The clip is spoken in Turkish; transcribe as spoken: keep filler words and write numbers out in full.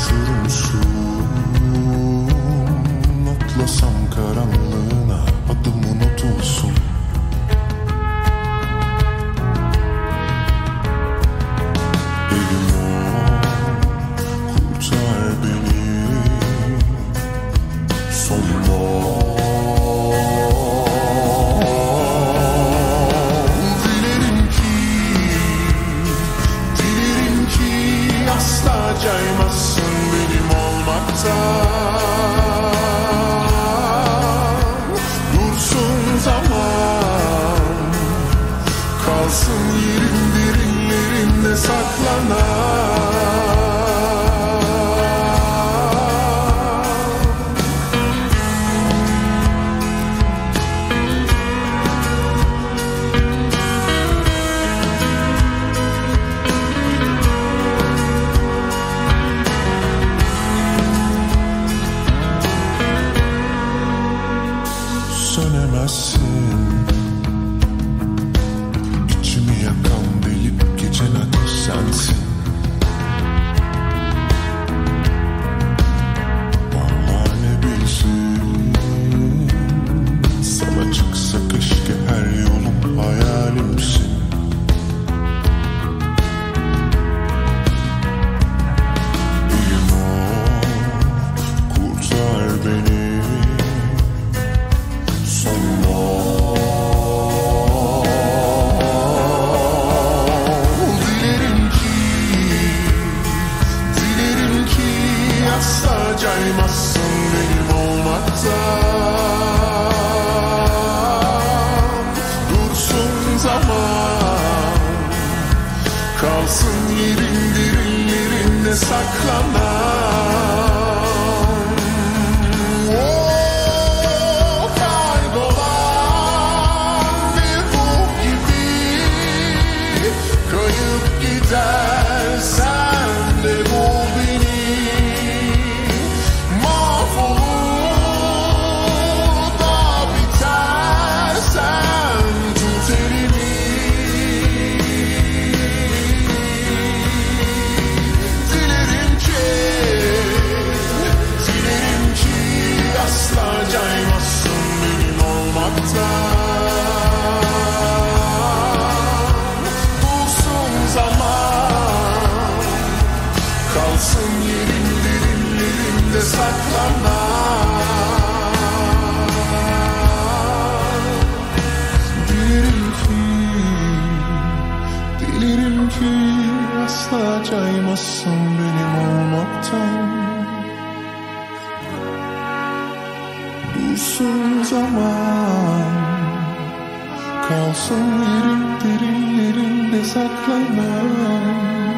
uçurumsun. Atlasam karanlığına adım unutulsun. Elim o, kurtar beni sonunda. Dilerim ki, dilerim ki asla caymazsın benim olmaktan. Dursun zaman, kalsın yerin derinlerinde saklanan. Sönemezsin, içimi yakan delip geçen ateş sensin. Onlar ne bilsin, sana çıksa keşke her yolum hayalimsin. Elim o, kurtar beni. Dilerim ki, dilerim ki asla caymazsın benim olmaktan. Dursun zaman, kalsın yerin derinlerinde saklanan. Sen de bul beni, mahvolur da bitersen tut elimi. Dilerim ki, dilerim ki asla caymazsın benim olmaktan. Kalsın yerin derinlerinde saklanan. Dilerim ki, dilerim ki asla caymazsın benim olmaktan. Dursun zaman, kalsın yerin derinlerinde saklanan.